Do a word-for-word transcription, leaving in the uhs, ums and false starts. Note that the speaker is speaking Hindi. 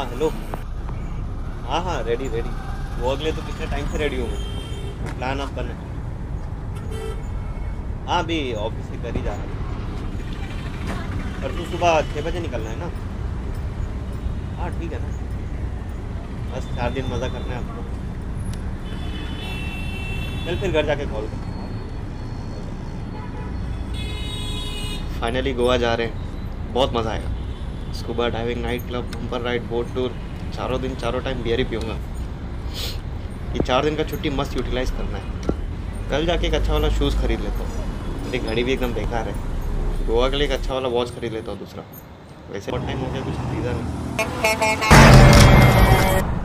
हेलो। हाँ हाँ रेडी रेडी। वो अगले तो कितने टाइम से रेडी हूँ मैं। प्लान अब बने। हाँ अभी ऑफिस से कर ही जा रहा हूँ। परसों सुबह छः बजे निकलना है ना। हाँ ठीक है ना। बस चार दिन मज़ा करना है आपको। चल फिर घर जाके कॉल कर। फाइनली गोवा जा रहे हैं, बहुत मज़ा आएगा। Scuba diving, night club, bumper ride, boat tour, चारों दिन चारों टाइम बियर ही पीऊँगा। ये चार दिन का छुट्टी मस्त यूटिलाइज़ करना है। कल जाके एक अच्छा वाला शूज़ खरीद लेता हूँ। मेरी घड़ी भी एकदम बेकार है। गोवा के लिए एक अच्छा वाला वॉच खरीद लेता हूँ दूसरा। वैसे बहुत टाइम हो गया कुछ खरीदा नहीं।